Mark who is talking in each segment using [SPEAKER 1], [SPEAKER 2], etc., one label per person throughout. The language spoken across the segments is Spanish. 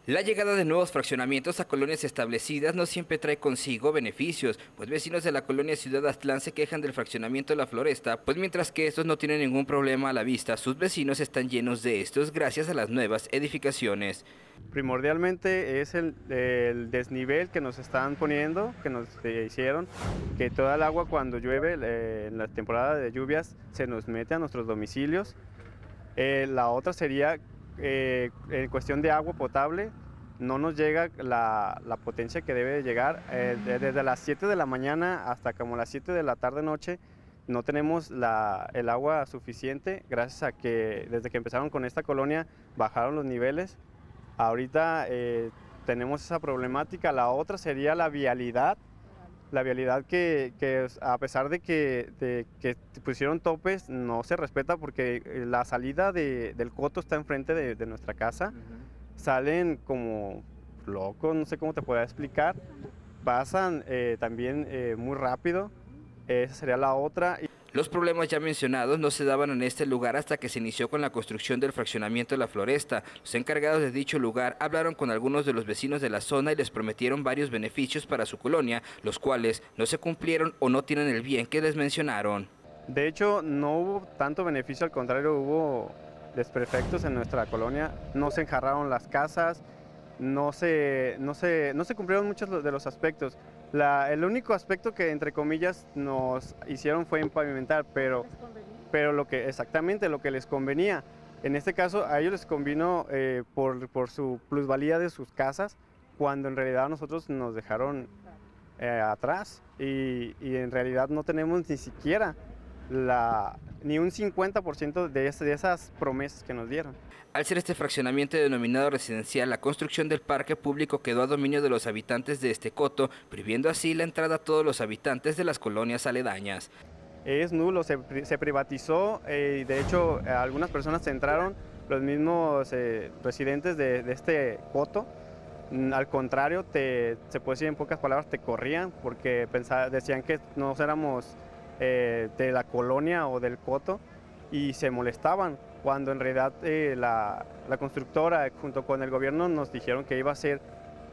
[SPEAKER 1] La llegada de nuevos fraccionamientos a colonias establecidas no siempre trae consigo beneficios, pues vecinos de la colonia Ciudad Aztlán se quejan del fraccionamiento de La Floresta, pues mientras que estos no tienen ningún problema a la vista, sus vecinos están llenos de estos gracias a las nuevas edificaciones.
[SPEAKER 2] Primordialmente es el desnivel que nos están poniendo, que nos hicieron, que toda el agua cuando llueve en la temporada de lluvias se nos mete a nuestros domicilios. La otra sería en cuestión de agua potable, no nos llega la potencia que debe llegar. Desde las 7 de la mañana hasta como las 7 de la tarde noche no tenemos el agua suficiente, gracias a que desde que empezaron con esta colonia bajaron los niveles. Ahorita tenemos esa problemática. La otra sería la vialidad. La vialidad que a pesar de que pusieron topes, no se respeta porque la salida del coto está enfrente de nuestra casa. Salen como locos, no sé cómo te puedo explicar. Pasan también muy rápido. Esa sería la otra.
[SPEAKER 1] Los problemas ya mencionados no se daban en este lugar hasta que se inició con la construcción del fraccionamiento de La Floresta. Los encargados de dicho lugar hablaron con algunos de los vecinos de la zona y les prometieron varios beneficios para su colonia, los cuales no se cumplieron o no tienen el bien que les mencionaron.
[SPEAKER 2] De hecho, no hubo tanto beneficio, al contrario, hubo desperfectos en nuestra colonia. No se enjarraron las casas, no se cumplieron muchos de los aspectos. El único aspecto que, entre comillas, nos hicieron fue en pavimentar, pero exactamente lo que les convenía. En este caso, a ellos les convino por su plusvalía de sus casas, cuando en realidad a nosotros nos dejaron atrás y en realidad no tenemos ni siquiera ni un 50% de esas promesas que nos dieron.
[SPEAKER 1] Al ser este fraccionamiento denominado residencial, la construcción del parque público quedó a dominio de los habitantes de este coto, prohibiendo así la entrada a todos los habitantes de las colonias aledañas.
[SPEAKER 2] Es nulo, se privatizó y de hecho algunas personas entraron, los mismos residentes de este coto. Al contrario, se puede decir en pocas palabras, te corrían porque decían que no éramos de la colonia o del coto y se molestaban, cuando en realidad la constructora junto con el gobierno nos dijeron que iba a ser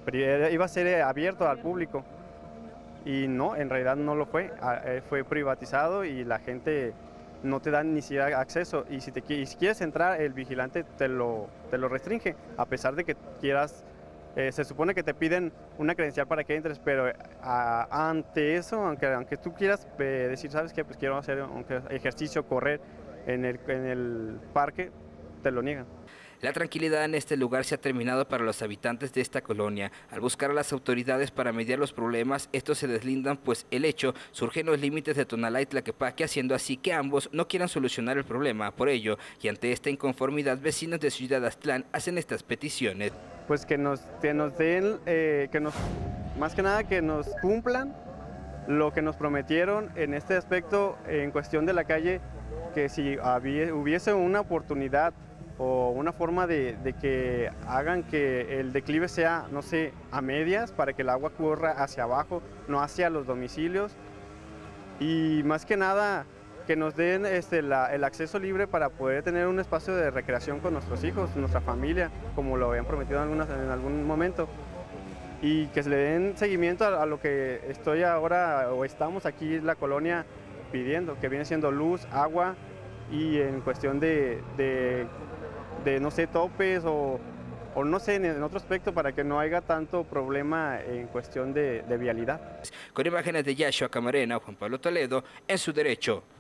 [SPEAKER 2] abierto al público y no, en realidad no lo fue, fue privatizado y la gente no te da ni siquiera acceso y si quieres entrar el vigilante te lo restringe, a pesar de que quieras. Se supone que te piden una credencial para que entres, pero ante eso, aunque tú quieras decir, ¿sabes qué? Pues quiero hacer ejercicio, correr en el parque, te lo niegan.
[SPEAKER 1] La tranquilidad en este lugar se ha terminado para los habitantes de esta colonia. Al buscar a las autoridades para mediar los problemas, estos se deslindan, pues el hecho surge en los límites de Tonalá y Tlaquepaque, haciendo así que ambos no quieran solucionar el problema. Por ello, y ante esta inconformidad, vecinos de Ciudad Aztlán hacen estas peticiones.
[SPEAKER 2] Pues que nos den, más que nada que nos cumplan lo que nos prometieron en este aspecto, en cuestión de la calle, que si hubiese una oportunidad o una forma de que hagan que el declive sea, no sé, a medias, para que el agua corra hacia abajo, no hacia los domicilios, y más que nada que nos den el acceso libre para poder tener un espacio de recreación con nuestros hijos, nuestra familia, como lo habían prometido en algún momento, y que se le den seguimiento a lo que estoy ahora o estamos aquí en la colonia pidiendo, que viene siendo luz, agua y en cuestión de no sé, topes o no sé, en otro aspecto, para que no haya tanto problema en cuestión de vialidad.
[SPEAKER 1] Con imágenes de Yashua Camarena, Juan Pablo Toledo, en Su Derecho.